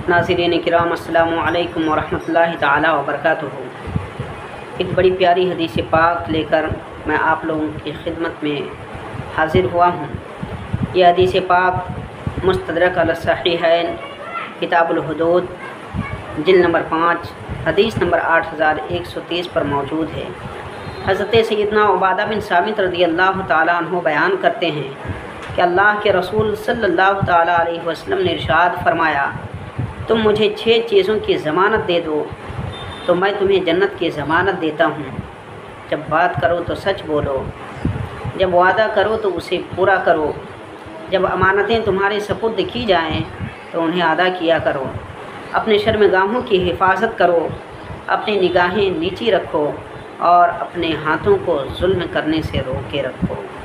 ناظرین کرام السلام علیکم ورحمۃ اللہ تعالی وبرکاتہ۔ ایک بڑی پیاری حدیث پاک لے کر میں آپ لوگوں کی خدمت میں حاضر ہوا ہوں۔ یہ حدیث پاک مستدرک علی الصحیحین کتاب الحدود جلد نمبر 5 حدیث نمبر 8130 پر موجود ہے۔ حضرت سیدنا عبادہ بن صامت رضی اللہ تعالیٰ عنہ بیان کرتے ہیں کہ اللہ کے رسول صلی اللہ تعالیٰ علیہ وسلم نے ارشاد فرمایا، تم مجھے 6 چیزوں کی ضمانت دے دو تو میں تمہیں جنت کی ضمانت دیتا ہوں۔ جب بات کرو تو سچ بولو، جب وعدہ کرو تو اسے پورا کرو، جب امانتیں تمہارے سپرد کی جائیں تو انہیں ادا کیا کرو، اپنے شرمگاہوں کی حفاظت کرو، اپنی نگاہیں نیچی رکھو اور اپنے ہاتھوں کو ظلم کرنے سے روکے رکھو۔